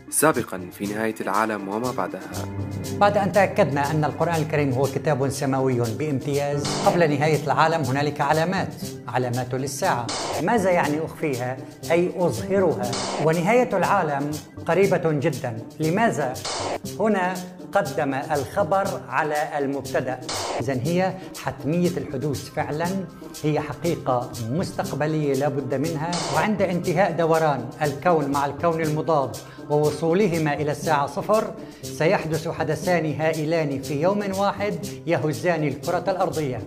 سابقا في نهاية العالم وما بعدها. بعد أن تأكدنا أن القرآن الكريم هو كتاب سماوي بامتياز، قبل نهاية العالم هنالك علامات للساعة. ماذا يعني أخفيها؟ أي أظهرها. ونهاية العالم قريبة جدا. لماذا؟ هنا قدم الخبر على المبتدأ. إذن هي حتمية الحدوث فعلا، هي حقيقة مستقبلية لا بد منها. وعند انتهاء دوران الكون مع الكون المضاد ووصولهما إلى الساعة صفر، سيحدث حدثان هائلان في يوم واحد يهزان الكرة الأرضية.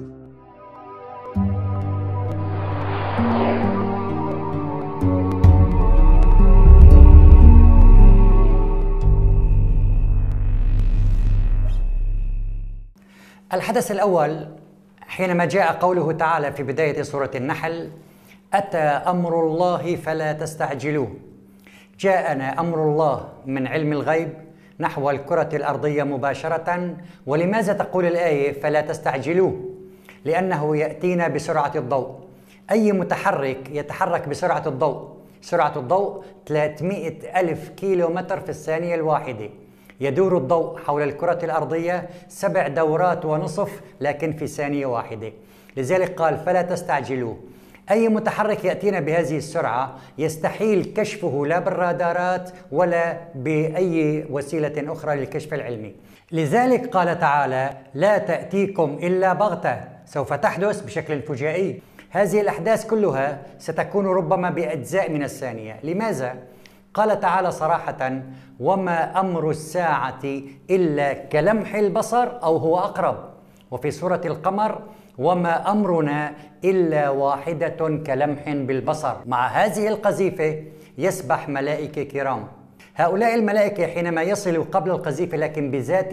الحدث الأول حينما جاء قوله تعالى في بداية سورة النحل: أتى أمر الله فلا تستعجلوه. جاءنا أمر الله من علم الغيب نحو الكرة الأرضية مباشرة. ولماذا تقول الآية فلا تستعجلوه؟ لأنه يأتينا بسرعة الضوء. أي متحرك يتحرك بسرعة الضوء، سرعة الضوء 300 ألف كيلومتر في الثانية الواحدة. يدور الضوء حول الكرة الأرضية 7 دورات ونصف لكن في ثانية واحدة. لذلك قال فلا تستعجلوه. أي متحرك يأتينا بهذه السرعة يستحيل كشفه لا بالرادارات ولا بأي وسيلة أخرى للكشف العلمي. لذلك قال تعالى: لا تأتيكم إلا بغتة، سوف تحدث بشكل فجائي. هذه الأحداث كلها ستكون ربما بأجزاء من الثانية. لماذا؟ قال تعالى صراحة: وما أمر الساعة إلا كلمح البصر أو هو أقرب. وفي سورة القمر: وما أمرنا إلا واحدة كلمح بالبصر. مع هذه القذيفة يسبح ملائكة كرام. هؤلاء الملائكة حينما يصلوا قبل القذيفة لكن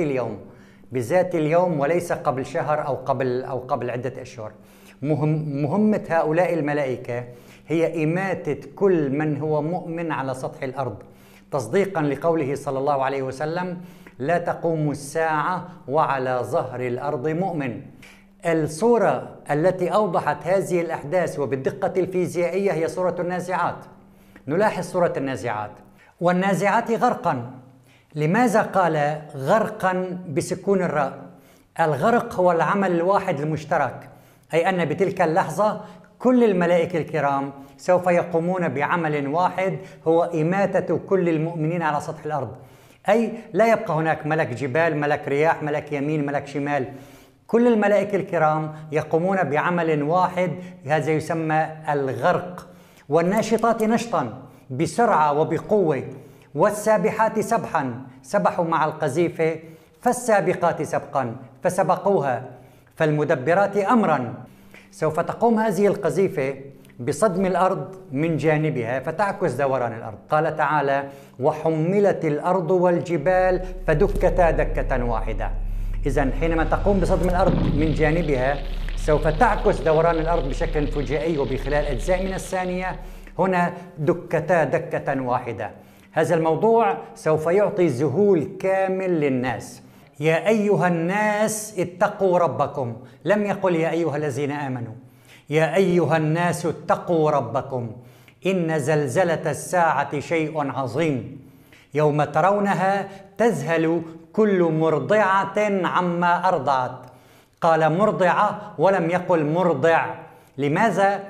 بذات اليوم وليس قبل شهر أو قبل عدة أشهر. مهمة هؤلاء الملائكة هي إماتة كل من هو مؤمن على سطح الأرض، تصديقا لقوله صلى الله عليه وسلم: لا تقوم الساعة وعلى ظهر الأرض مؤمن. الصورة التي أوضحت هذه الأحداث وبالدقة الفيزيائية هي سورة النازعات. نلاحظ سورة النازعات: والنازعات غرقا. لماذا قال غرقا بسكون الراء؟ الغرق هو العمل الواحد المشترك، أي أن بتلك اللحظة كل الملائكة الكرام سوف يقومون بعمل واحد هو إماتة كل المؤمنين على سطح الأرض. أي لا يبقى هناك ملك جبال، ملك رياح، ملك يمين، ملك شمال. كل الملائكة الكرام يقومون بعمل واحد، هذا يسمى الغرق. والناشطات نشطا بسرعة وبقوة. والسابحات سبحا، سبحوا مع القذيفة. فالسابقات سبقا، فسبقوها. فالمدبرات أمرا. سوف تقوم هذه القذيفة بصدم الأرض من جانبها فتعكس دوران الأرض. قال تعالى: وحملت الأرض والجبال فدكتا دكة واحدة. إذن حينما تقوم بصدم الأرض من جانبها سوف تعكس دوران الأرض بشكل فجائي وبخلال أجزاء من الثانية. هنا دكتا دكة واحدة. هذا الموضوع سوف يعطي ذهول كامل للناس. يا أيها الناس اتقوا ربكم، لم يقل يا أيها الذين آمنوا. يا أيها الناس اتقوا ربكم إن زلزلة الساعة شيء عظيم يوم ترونها تذهل كل مرضعة عما أرضعت. قال مرضعة ولم يقل مرضع. لماذا؟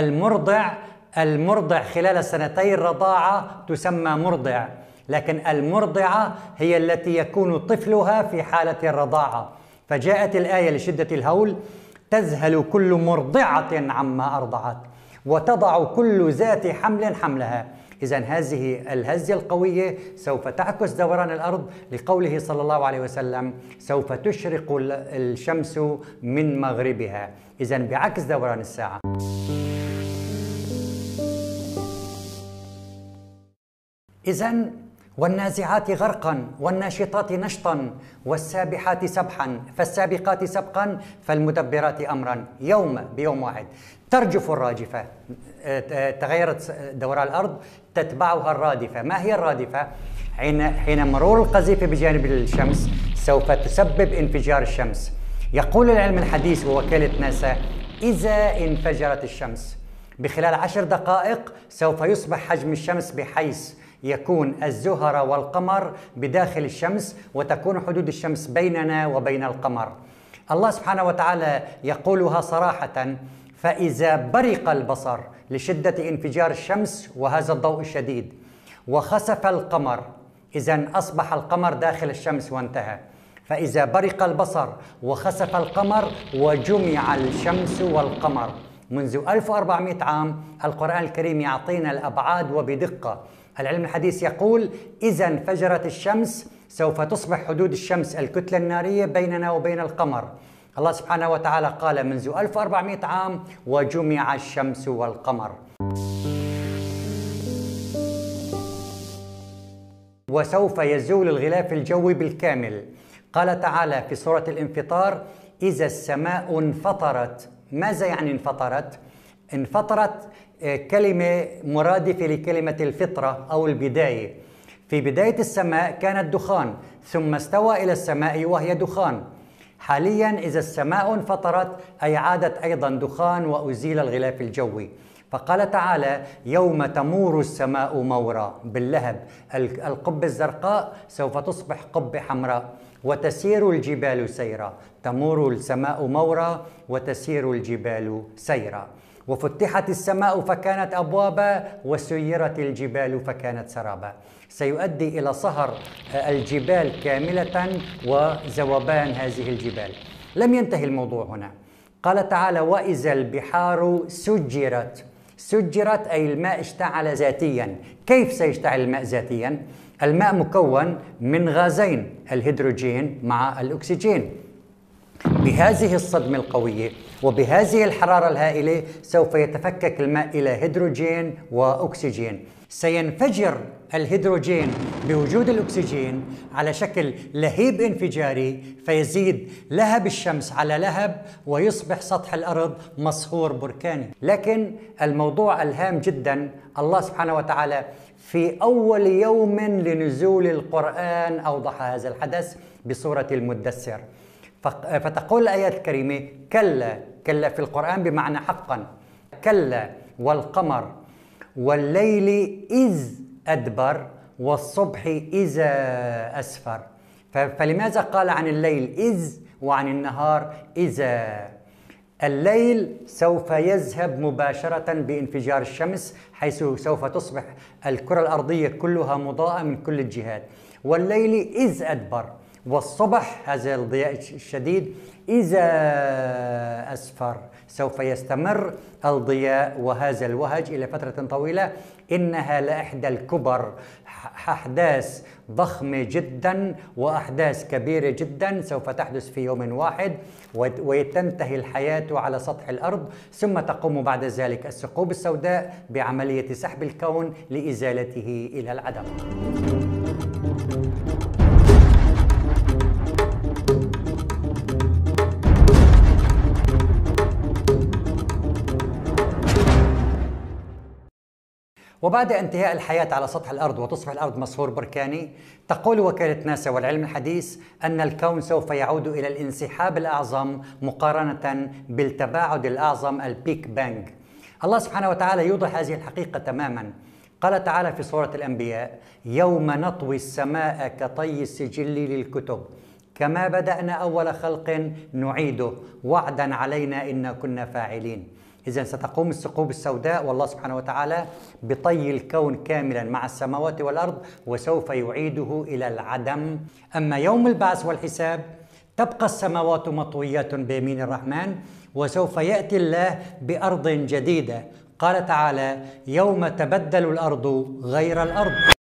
المرضع خلال سنتي الرضاعة تسمى مرضع، لكن المرضعة هي التي يكون طفلها في حالة الرضاعة. فجاءت الآية لشدة الهول: تذهل كل مرضعة عما أرضعت وتضع كل ذات حمل حملها. إذن هذه الهزة القوية سوف تعكس دوران الأرض، لقوله صلى الله عليه وسلم: سوف تشرق الشمس من مغربها. إذن بعكس دوران الساعة. إذن والنازعات غرقا والناشطات نشطا والسابحات سبحا فالسابقات سبقا فالمدبرات أمرا. يوم بيوم واحد ترجف الراجفة. تغيرت دوران الأرض تتبعها الرادفة. ما هي الرادفة؟ حين مرور القذيفة بجانب الشمس سوف تسبب انفجار الشمس. يقول العلم الحديث ووكالة ناسا: إذا انفجرت الشمس بخلال 10 دقائق سوف يصبح حجم الشمس بحيث يكون الزهرة والقمر بداخل الشمس، وتكون حدود الشمس بيننا وبين القمر. الله سبحانه وتعالى يقولها صراحة: فإذا برق البصر، لشدة انفجار الشمس وهذا الضوء الشديد، وخسف القمر، إذن أصبح القمر داخل الشمس وانتهى. فإذا برق البصر وخسف القمر وجمع الشمس والقمر. منذ 1400 عام القرآن الكريم يعطينا الأبعاد وبدقة. العلم الحديث يقول: إذا انفجرت الشمس سوف تصبح حدود الشمس الكتلة النارية بيننا وبين القمر. الله سبحانه وتعالى قال منذ 1400 عام: وجمع الشمس والقمر. وسوف يزول الغلاف الجوي بالكامل. قال تعالى في سورة الانفطار: إذا السماء انفطرت. ماذا يعني انفطرت؟ انفطرت كلمة مرادفة لكلمة الفطرة أو البداية. في بداية السماء كانت دخان، ثم استوى إلى السماء وهي دخان. حاليا إذا السماء انفطرت أي عادت أيضا دخان وأزيل الغلاف الجوي. فقال تعالى: يوم تمور السماء مورا باللهب، القبة الزرقاء سوف تصبح قبة حمراء، وتسير الجبال سيرا. تمور السماء مورا وتسير الجبال سيرا. وفتحت السماء فكانت أبوابا، وسيرت الجبال فكانت سرابا. سيؤدي إلى صهر الجبال كاملة وذوبان هذه الجبال. لم ينتهي الموضوع هنا. قال تعالى: وإذا البحار سجرت. سجرت أي الماء اشتعل ذاتيا. كيف سيشتعل الماء ذاتيا؟ الماء مكون من غازين، الهيدروجين مع الأكسجين. بهذه الصدمة القوية وبهذه الحرارة الهائلة سوف يتفكك الماء إلى هيدروجين وأكسجين. سينفجر الهيدروجين بوجود الأكسجين على شكل لهيب انفجاري، فيزيد لهب الشمس على لهب، ويصبح سطح الأرض مصهور بركاني. لكن الموضوع الهام جدا، الله سبحانه وتعالى في أول يوم لنزول القرآن أوضح هذا الحدث بسورة المدثر. فتقول الآيات الكريمة: كلا. كلا في القرآن بمعنى حقا. كلا والقمر والليل إذ أدبر والصبح إذا أسفر. فلماذا قال عن الليل إذ وعن النهار إذا؟ الليل سوف يذهب مباشرة بانفجار الشمس، حيث سوف تصبح الكرة الأرضية كلها مضاءة من كل الجهات. والليل إذ أدبر. والصبح هذا الضياء الشديد إذا أسفر. سوف يستمر الضياء وهذا الوهج إلى فترة طويلة. إنها لإحدى الكبر، أحداث ضخمة جدا وأحداث كبيرة جدا سوف تحدث في يوم واحد، وتنتهي الحياة على سطح الأرض، ثم تقوم بعد ذلك الثقوب السوداء بعملية سحب الكون لإزالته إلى العدم. وبعد انتهاء الحياة على سطح الأرض وتصبح الأرض مصهور بركاني، تقول وكالة ناسا والعلم الحديث أن الكون سوف يعود إلى الانسحاب الأعظم مقارنة بالتباعد الأعظم البيك بانج. الله سبحانه وتعالى يوضح هذه الحقيقة تماما. قال تعالى في سورة الأنبياء: يوم نطوي السماء كطي السجل للكتب كما بدأنا أول خلق نعيده وعدا علينا إنا كنا فاعلين. إذن ستقوم الثقوب السوداء والله سبحانه وتعالى بطي الكون كاملا مع السماوات والأرض، وسوف يعيده إلى العدم. أما يوم البعث والحساب تبقى السماوات مطويات بيمين الرحمن، وسوف يأتي الله بأرض جديدة. قال تعالى: يوم تبدل الأرض غير الأرض.